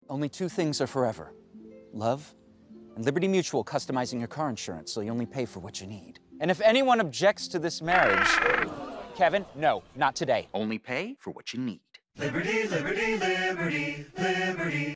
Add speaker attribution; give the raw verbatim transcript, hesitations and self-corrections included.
Speaker 1: Only two things are forever. Love and Liberty Mutual customizing your car insurance so you only pay for what you need. And if anyone objects to this marriage... Kevin, no, not today.
Speaker 2: Only pay for what you need.
Speaker 3: Liberty, liberty, liberty, liberty.